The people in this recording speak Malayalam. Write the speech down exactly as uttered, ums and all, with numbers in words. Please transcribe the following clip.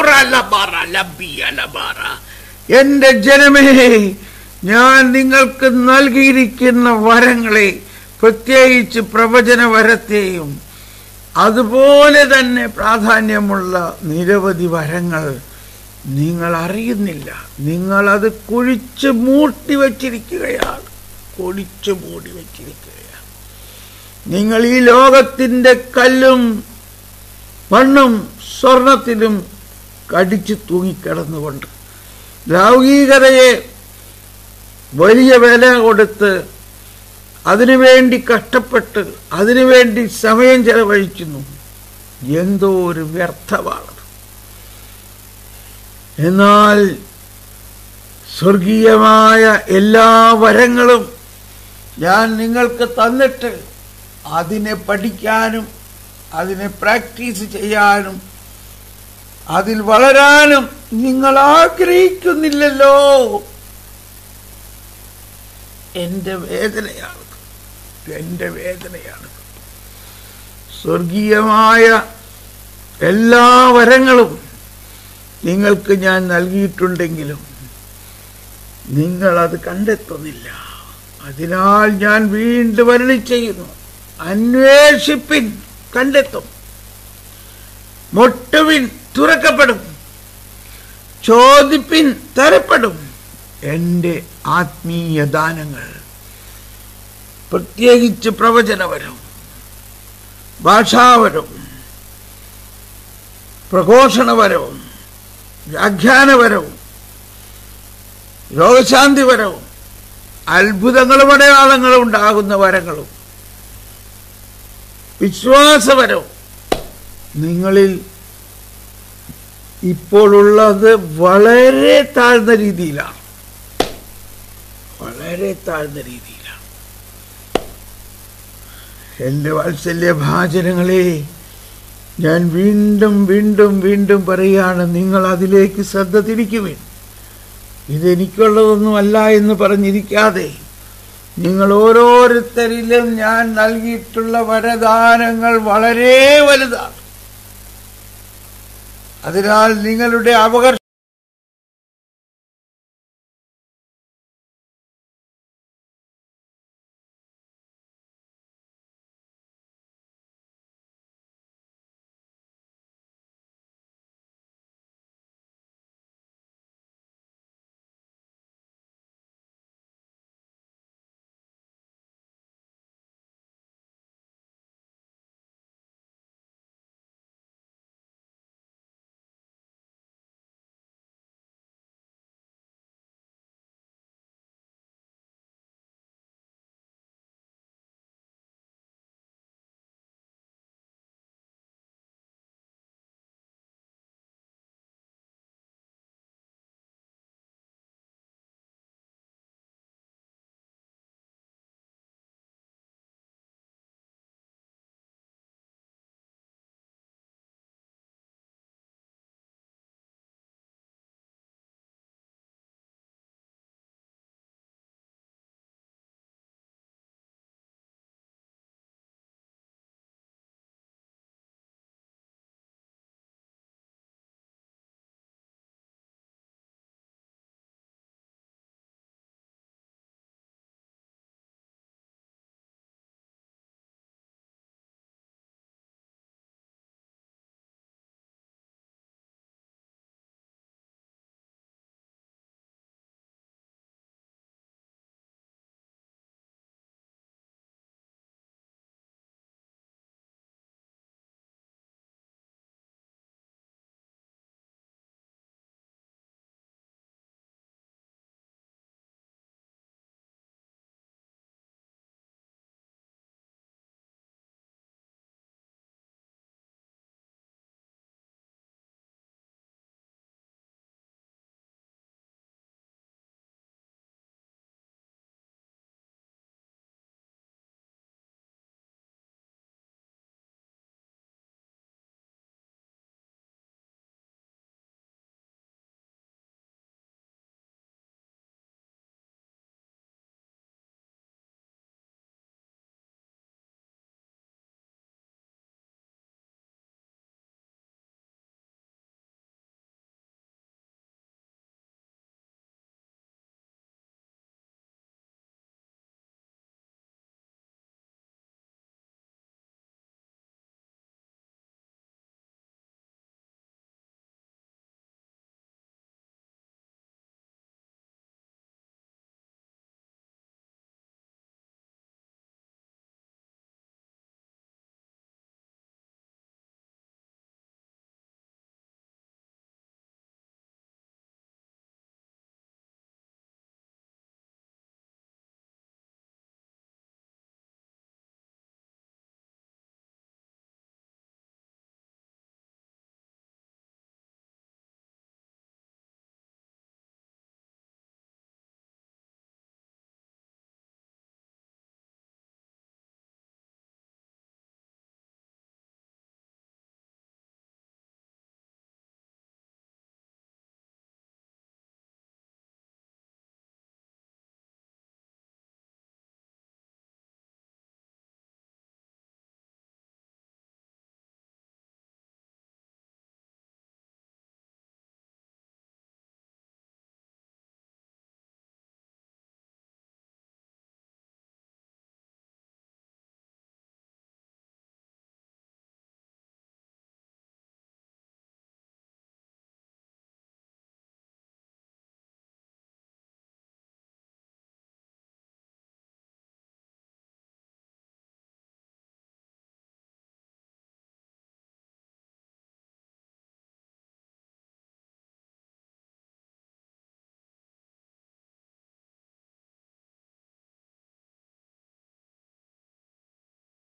എന്റെ ജനമേ, ഞാൻ നിങ്ങൾക്ക് നൽകിയിരിക്കുന്ന വരങ്ങളെ, പ്രത്യേകിച്ച് പ്രവചന വരത്തെയും അതുപോലെ തന്നെ പ്രാധാന്യമുള്ള നിരവധി വരങ്ങൾ നിങ്ങൾ അറിയുന്നില്ല. നിങ്ങളത് കുഴിച്ച് മൂട്ടി വച്ചിരിക്കുകയാണ് കുഴിച്ച് മൂടി വച്ചിരിക്കുകയാണ് നിങ്ങൾ ഈ ലോകത്തിന്റെ കല്ലും മണ്ണും സ്വർണത്തിലും കടിച്ചു തൂങ്ങിക്കിടന്നുകൊണ്ട് ലൗകികതയെ വലിയ വില കൊടുത്ത് അതിനുവേണ്ടി കഷ്ടപ്പെട്ട് അതിനുവേണ്ടി സമയം ചെലവഴിക്കുന്നു. എന്തോ ഒരു വ്യർത്ഥമാണത്. എന്നാൽ സ്വർഗീയമായ എല്ലാ വരങ്ങളും ഞാൻ നിങ്ങൾക്ക് തന്നിട്ട് അതിനെ പഠിക്കാനും അതിനെ പ്രാക്ടീസ് ചെയ്യാനും അതിൽ വളരാനും നിങ്ങൾ ആഗ്രഹിക്കുന്നില്ലല്ലോ. എന്റെ വേദനയാണ് എന്റെ വേദനയാണ് സ്വർഗീയമായ എല്ലാ വരങ്ങളും നിങ്ങൾക്ക് ഞാൻ നൽകിയിട്ടുണ്ടെങ്കിലും നിങ്ങളത് കണ്ടെത്തുന്നില്ല. അതിനാൽ ഞാൻ വീണ്ടും അരുളി ചെയ്യുന്നു, അന്വേഷിപ്പിൻ, കണ്ടെത്തും. മുട്ടുവിൻ, തുറക്കപ്പെടും. ചോദിപ്പിൻ, തരപ്പെടും. എന്റെ ആത്മീയ ദാനങ്ങൾ, പ്രത്യേകിച്ച് പ്രവചനവരവും ഭാഷാവരവും പ്രഘോഷണവരവും വ്യാഖ്യാനപരവും രോഗശാന്തിപരവും അത്ഭുതങ്ങളും അടയാളങ്ങളും ഉണ്ടാകുന്ന വരങ്ങളും വിശ്വാസപരവും നിങ്ങളിൽ ഇപ്പോഴുള്ളത് വളരെ താഴ്ന്ന രീതിയിലാണ് വളരെ താഴ്ന്ന രീതിയിലാണ് എൻ്റെ വാത്സല്യ ഭാചനങ്ങളെ, ഞാൻ വീണ്ടും വീണ്ടും വീണ്ടും പറയുകയാണ്, നിങ്ങൾ അതിലേക്ക് ശ്രദ്ധ തിരിക്കുവിൻ. ഇതെനിക്കുള്ളതൊന്നുമല്ല എന്ന് പറഞ്ഞിരിക്കാതെ നിങ്ങൾ ഓരോരുത്തരിലും ഞാൻ നൽകിയിട്ടുള്ള വരദാനങ്ങൾ വളരെ വലുതാണ്. അതിനാൽ നിങ്ങളുടെ അപകർഷ